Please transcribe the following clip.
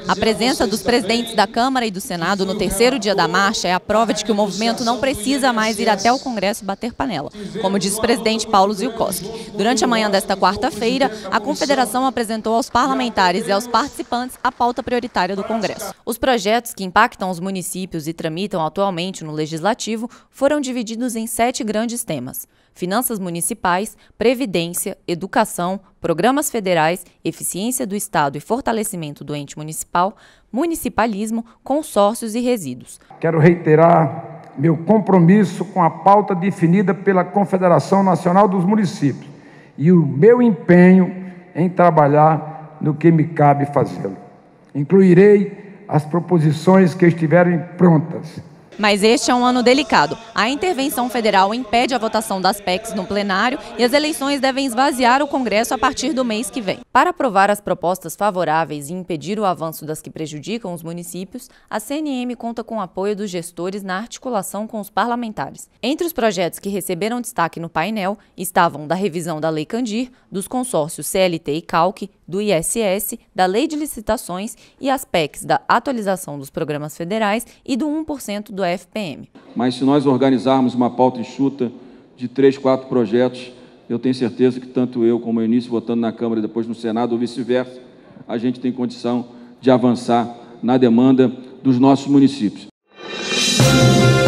A presença dos presidentes da Câmara e do Senado no terceiro dia da marcha é a prova de que o movimento não precisa mais ir até o Congresso bater panela, como disse o presidente Paulo Zielkowski. Durante a manhã desta quarta-feira, a Confederação apresentou aos parlamentares e aos participantes a pauta prioritária do Congresso. Os projetos que impactam os municípios e tramitam atualmente no Legislativo foram divididos em 7 grandes temas: finanças municipais, previdência, educação, programas federais, eficiência do Estado e fortalecimento do ente municipal, municipalismo, consórcios e resíduos. Quero reiterar meu compromisso com a pauta definida pela Confederação Nacional dos Municípios e o meu empenho em trabalhar no que me cabe fazê-lo. Incluirei as proposições que estiverem prontas. Mas este é um ano delicado. A intervenção federal impede a votação das PECs no plenário e as eleições devem esvaziar o Congresso a partir do mês que vem. Para aprovar as propostas favoráveis e impedir o avanço das que prejudicam os municípios, a CNM conta com o apoio dos gestores na articulação com os parlamentares. Entre os projetos que receberam destaque no painel estavam da revisão da Lei Candir, dos consórcios CLT e CALC, do ISS, da Lei de Licitações e as PECs da atualização dos programas federais e do 1% do FPM. Mas se nós organizarmos uma pauta enxuta de 3, 4 projetos, eu tenho certeza que tanto eu como o Eunice, votando na Câmara e depois no Senado, ou vice-versa, a gente tem condição de avançar na demanda dos nossos municípios.